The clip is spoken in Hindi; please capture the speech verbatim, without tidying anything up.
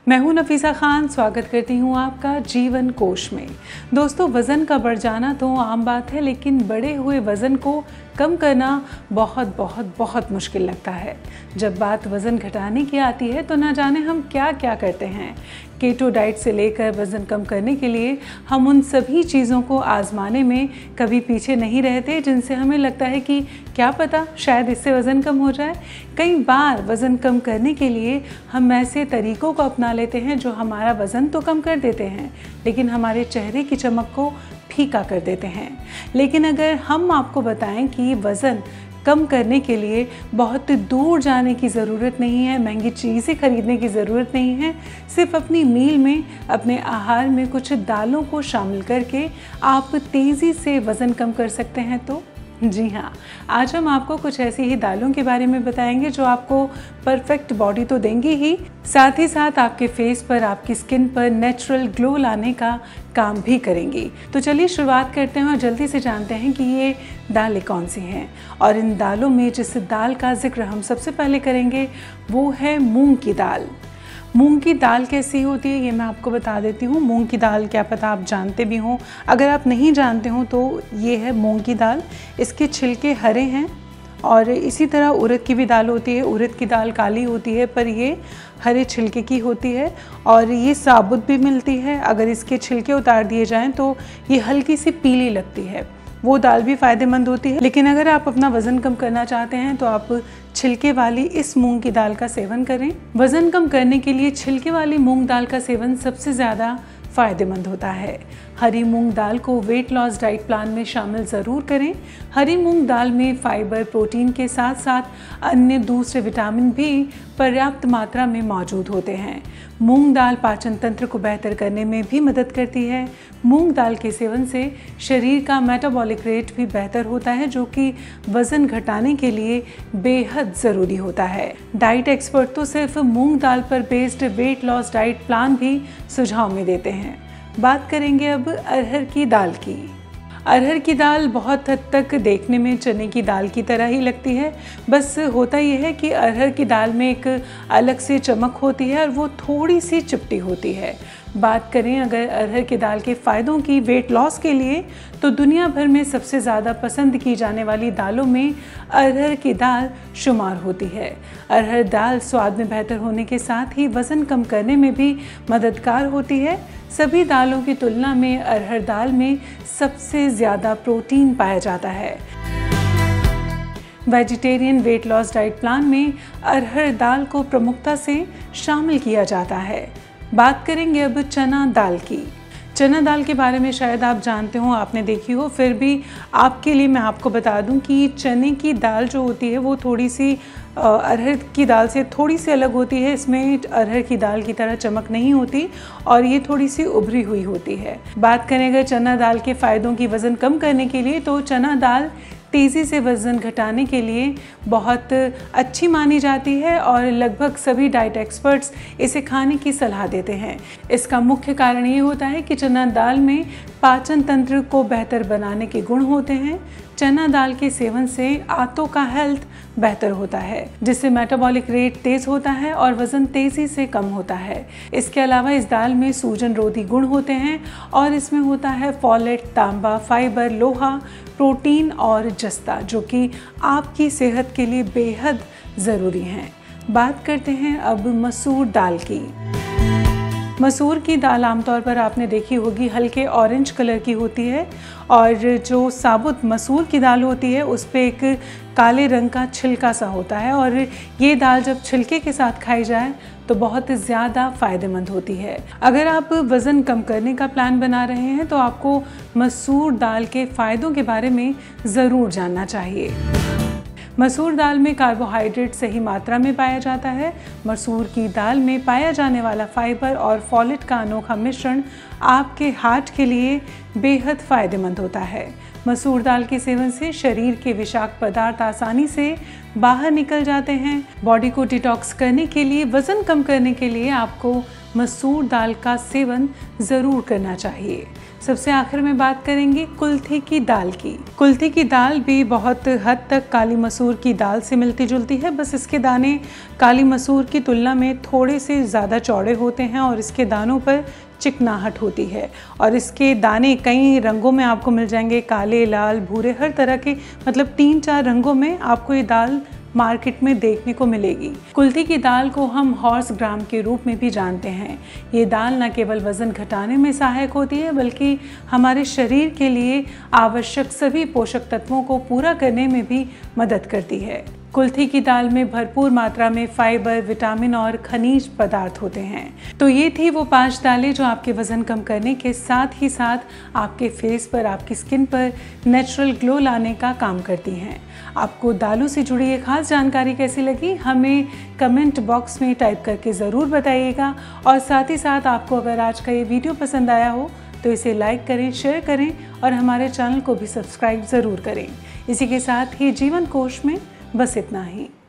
मैं हूं नफीसा खान, स्वागत करती हूं आपका जीवन कोश में। दोस्तों, वज़न का बढ़ जाना तो आम बात है, लेकिन बढ़े हुए वज़न को कम करना बहुत बहुत बहुत मुश्किल लगता है। जब बात वज़न घटाने की आती है तो ना जाने हम क्या क्या करते हैं। केटो डाइट से लेकर वज़न कम करने के लिए हम उन सभी चीज़ों को आजमाने में कभी पीछे नहीं रहते जिनसे हमें लगता है कि क्या पता शायद इससे वज़न कम हो जाए। कई बार वज़न कम करने के लिए हम ऐसे तरीक़ों को अपना लेते हैं जो हमारा वज़न तो कम कर देते हैं, लेकिन हमारे चेहरे की चमक को फीका कर देते हैं। लेकिन अगर हम आपको बताएं कि वज़न कम करने के लिए बहुत दूर जाने की ज़रूरत नहीं है, महंगी चीज़ें खरीदने की ज़रूरत नहीं है, सिर्फ अपनी मील में, अपने आहार में कुछ दालों को शामिल करके आप तेज़ी से वज़न कम कर सकते हैं। तो जी हाँ, आज हम आपको कुछ ऐसी ही दालों के बारे में बताएंगे जो आपको परफेक्ट बॉडी तो देंगी ही, साथ ही साथ आपके फेस पर, आपकी स्किन पर नेचुरल ग्लो लाने का काम भी करेंगी। तो चलिए शुरुआत करते हैं और जल्दी से जानते हैं कि ये दालें कौन सी हैं। और इन दालों में जिस दाल का जिक्र हम सबसे पहले करेंगे वो है मूंग की दाल। मूंग की दाल कैसी होती है ये मैं आपको बता देती हूँ। मूंग की दाल क्या पता आप जानते भी हों, अगर आप नहीं जानते हो तो ये है मूंग की दाल। इसके छिलके हरे हैं और इसी तरह उड़द की भी दाल होती है। उड़द की दाल काली होती है पर ये हरे छिलके की होती है और ये साबुत भी मिलती है। अगर इसके छिलके उतार दिए जाएं तो ये हल्की सी पीली लगती है, वो दाल भी फ़ायदेमंद होती है। लेकिन अगर आप अपना वज़न कम करना चाहते हैं तो आप छिलके वाली इस मूंग की दाल का सेवन करें। वज़न कम करने के लिए छिलके वाली मूंग दाल का सेवन सबसे ज़्यादा फ़ायदेमंद होता है। हरी मूंग दाल को वेट लॉस डाइट प्लान में शामिल ज़रूर करें। हरी मूंग दाल में फाइबर, प्रोटीन के साथ साथ अन्य दूसरे विटामिन भी पर्याप्त मात्रा में मौजूद होते हैं। मूंग दाल पाचन तंत्र को बेहतर करने में भी मदद करती है। मूंग दाल के सेवन से शरीर का मेटाबॉलिक रेट भी बेहतर होता है, जो कि वज़न घटाने के लिए बेहद ज़रूरी होता है। डाइट एक्सपर्ट तो सिर्फ मूंग दाल पर based weight loss diet plan भी सुझाव में देते हैं। बात करेंगे अब अरहर की दाल की। अरहर की दाल बहुत हद तक देखने में चने की दाल की तरह ही लगती है, बस होता यह है कि अरहर की दाल में एक अलग सी चमक होती है और वो थोड़ी सी चिपटी होती है। बात करें अगर अरहर की दाल के फ़ायदों की वेट लॉस के लिए, तो दुनिया भर में सबसे ज़्यादा पसंद की जाने वाली दालों में अरहर की दाल शुमार होती है। अरहर दाल स्वाद में बेहतर होने के साथ ही वज़न कम करने में भी मददगार होती है। सभी दालों की तुलना में अरहर दाल में सबसे ज़्यादा प्रोटीन पाया जाता है। Vegetarian weight loss diet plan में अरहर दाल को प्रमुखता से शामिल किया जाता है। बात करेंगे अब चना दाल की। चना दाल के बारे में शायद आप जानते हो, आपने देखी हो, फिर भी आपके लिए मैं आपको बता दूं कि चने की दाल जो होती है वो थोड़ी सी अरहर की दाल से थोड़ी सी अलग होती है। इसमें अरहर की दाल की तरह चमक नहीं होती और ये थोड़ी सी उभरी हुई होती है। बात करें अगर चना दाल के फ़ायदों की वज़न कम करने के लिए, तो चना दाल तेज़ी से वज़न घटाने के लिए बहुत अच्छी मानी जाती है और लगभग सभी डाइट एक्सपर्ट्स इसे खाने की सलाह देते हैं। इसका मुख्य कारण ये होता है कि चना दाल में पाचन तंत्र को बेहतर बनाने के गुण होते हैं। चना दाल के सेवन से आंतों का हेल्थ बेहतर होता है, जिससे मेटाबॉलिक रेट तेज़ होता है और वज़न तेज़ी से कम होता है। इसके अलावा इस दाल में सूजन रोधी गुण होते हैं और इसमें होता है फॉलेट, तांबा, फाइबर, लोहा, प्रोटीन और जस्ता, जो कि आपकी सेहत के लिए बेहद ज़रूरी हैं। बात करते हैं अब मसूर दाल की। मसूर की दाल आमतौर पर आपने देखी होगी हल्के ऑरेंज कलर की होती है और जो साबुत मसूर की दाल होती है उस पर एक काले रंग का छिलका सा होता है और ये दाल जब छिलके के साथ खाई जाए तो बहुत ज़्यादा फ़ायदेमंद होती है। अगर आप वज़न कम करने का प्लान बना रहे हैं तो आपको मसूर दाल के फ़ायदों के बारे में ज़रूर जानना चाहिए। मसूर दाल में कार्बोहाइड्रेट सही मात्रा में पाया जाता है। मसूर की दाल में पाया जाने वाला फाइबर और फॉलेट का अनोखा मिश्रण आपके हार्ट के लिए बेहद फायदेमंद होता है। मसूर दाल के सेवन से शरीर के विषाक्त पदार्थ आसानी से बाहर निकल जाते हैं। बॉडी को डिटॉक्स करने के लिए, वज़न कम करने के लिए आपको मसूर दाल का सेवन ज़रूर करना चाहिए। सबसे आखिर में बात करेंगे कुल्थी की दाल की। कुल्थी की दाल भी बहुत हद तक काली मसूर की दाल से मिलती जुलती है, बस इसके दाने काली मसूर की तुलना में थोड़े से ज़्यादा चौड़े होते हैं और इसके दानों पर चिकनाहट होती है और इसके दाने कई रंगों में आपको मिल जाएंगे, काले, लाल, भूरे, हर तरह के, मतलब तीन चार रंगों में आपको ये दाल मार्केट में देखने को मिलेगी। कुल्थी की दाल को हम हॉर्स ग्राम के रूप में भी जानते हैं। ये दाल न केवल वज़न घटाने में सहायक होती है बल्कि हमारे शरीर के लिए आवश्यक सभी पोषक तत्वों को पूरा करने में भी मदद करती है। कुल्थी की दाल में भरपूर मात्रा में फाइबर, विटामिन और खनिज पदार्थ होते हैं। तो ये थी वो पांच दालें जो आपके वज़न कम करने के साथ ही साथ आपके फेस पर, आपकी स्किन पर नेचुरल ग्लो लाने का काम करती हैं। आपको दालों से जुड़ी ये खास जानकारी कैसी लगी, हमें कमेंट बॉक्स में टाइप करके ज़रूर बताइएगा। और साथ ही साथ आपको अगर आज का ये वीडियो पसंद आया हो तो इसे लाइक करें, शेयर करें और हमारे चैनल को भी सब्सक्राइब ज़रूर करें। इसी के साथ ही जीवन कोश में बस इतना ही।